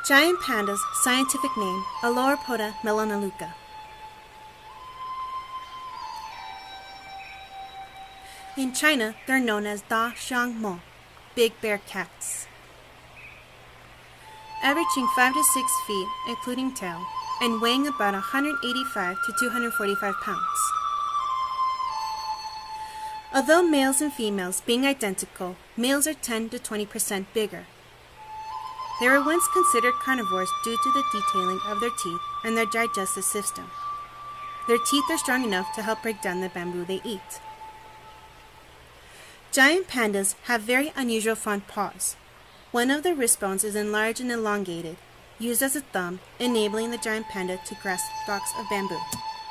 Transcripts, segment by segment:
Giant panda's scientific name, Aloeropoda melanoleuca. In China, they're known as Da Xiang Mo, big bear cats. Averaging 5 to 6 feet, including tail, and weighing about 185 to 245 pounds. Although males and females being identical, males are 10 to 20% bigger. They were once considered carnivores due to the detailing of their teeth and their digestive system. Their teeth are strong enough to help break down the bamboo they eat. Giant pandas have very unusual front paws. One of the wrist bones is enlarged and elongated, used as a thumb, enabling the giant panda to grasp stalks of bamboo.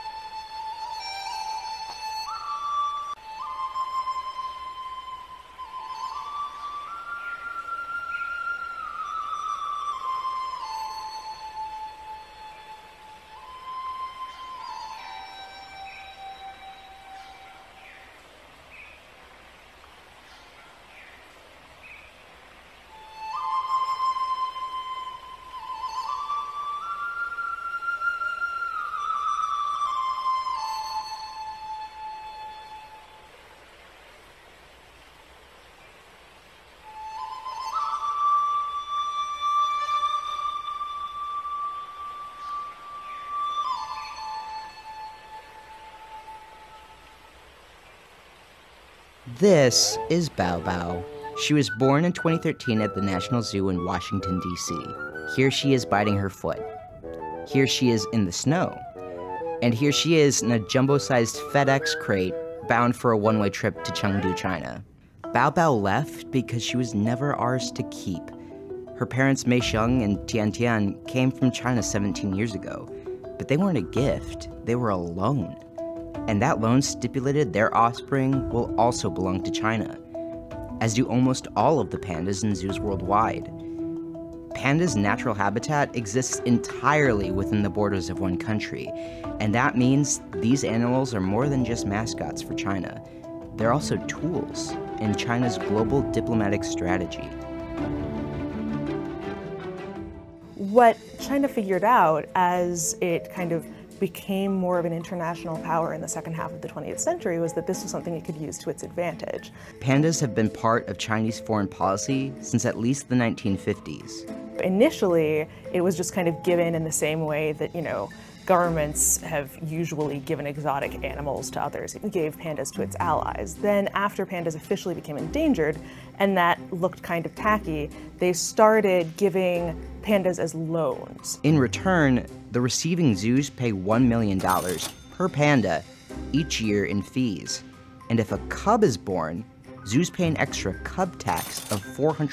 This is Bao Bao. She was born in 2013 at the National Zoo in Washington, D.C. Here she is biting her foot. Here she is in the snow. And here she is in a jumbo-sized FedEx crate bound for a one-way trip to Chengdu, China. Bao Bao left because she was never ours to keep. Her parents Mei Sheng and Tian Tian came from China 17 years ago, but they weren't a gift, they were a loan. And that loan stipulated their offspring will also belong to China, as do almost all of the pandas in zoos worldwide. Pandas' natural habitat exists entirely within the borders of one country, and that means these animals are more than just mascots for China. They're also tools in China's global diplomatic strategy. What China figured out as it kind of became more of an international power in the second half of the 20th century was that this was something it could use to its advantage. Pandas have been part of Chinese foreign policy since at least the 1950s. Initially, it was just kind of given in the same way that, governments have usually given exotic animals to others. It gave pandas to its allies. Then after pandas officially became endangered, and that looked kind of tacky, they started giving pandas as loans. In return, the receiving zoos pay $1 million per panda each year in fees. And if a cub is born, zoos pay an extra cub tax of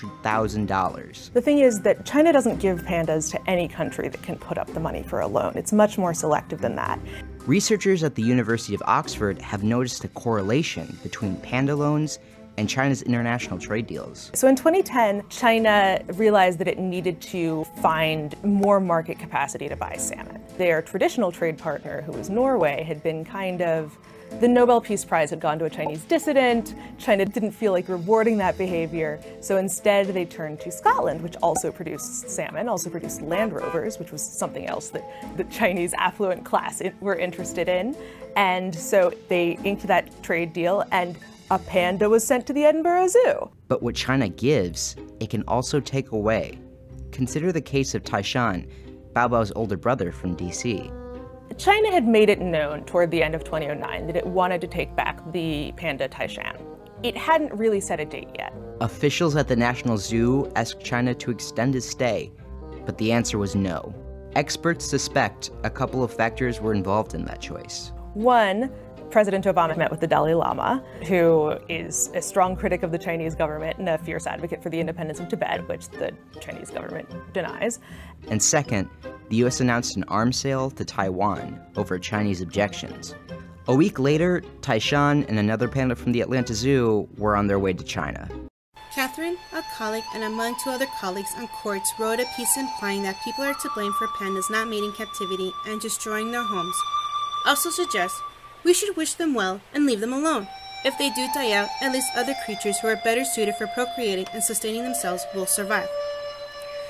$400,000. The thing is that China doesn't give pandas to any country that can put up the money for a loan. It's much more selective than that. Researchers at the University of Oxford have noticed a correlation between panda loans and China's international trade deals. So in 2010, China realized that it needed to find more market capacity to buy salmon. Their traditional trade partner, who was Norway, had been kind of the Nobel Peace Prize had gone to a Chinese dissident. China didn't feel like rewarding that behavior, so instead they turned to Scotland, which also produced salmon, also produced Land Rovers, which was something else that the Chinese affluent class were interested in. And so they inked that trade deal, and a panda was sent to the Edinburgh Zoo. But what China gives, it can also take away. Consider the case of Taishan, Bao Bao's older brother from DC. China had made it known toward the end of 2009 that it wanted to take back the panda Taishan. It hadn't really set a date yet. Officials at the National Zoo asked China to extend his stay, but the answer was no. Experts suspect a couple of factors were involved in that choice. One, President Obama met with the Dalai Lama, who is a strong critic of the Chinese government and a fierce advocate for the independence of Tibet, which the Chinese government denies. And second, the US announced an arms sale to Taiwan over Chinese objections. A week later, Taishan and another panda from the Atlanta Zoo were on their way to China. Catherine, a colleague, and among two other colleagues on courts wrote a piece implying that people are to blame for pandas not mating captivity and destroying their homes. Also suggests we should wish them well and leave them alone. If they do die out, at least other creatures who are better suited for procreating and sustaining themselves will survive.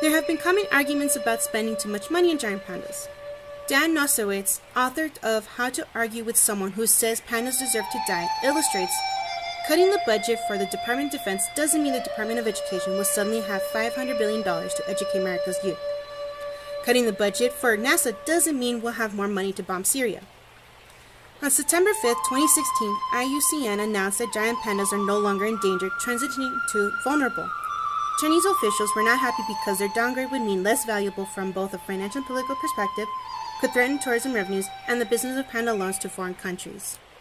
There have been common arguments about spending too much money on giant pandas. Dan Nosowitz, author of How to Argue with Someone Who Says Pandas Deserve to Die, illustrates, cutting the budget for the Department of Defense doesn't mean the Department of Education will suddenly have $500 billion to educate America's youth. Cutting the budget for NASA doesn't mean we'll have more money to bomb Syria. On September 5, 2016, IUCN announced that giant pandas are no longer endangered, transitioning to vulnerable. Chinese officials were not happy because their downgrade would mean less valuable from both a financial and political perspective, could threaten tourism revenues, and the business of panda loans to foreign countries.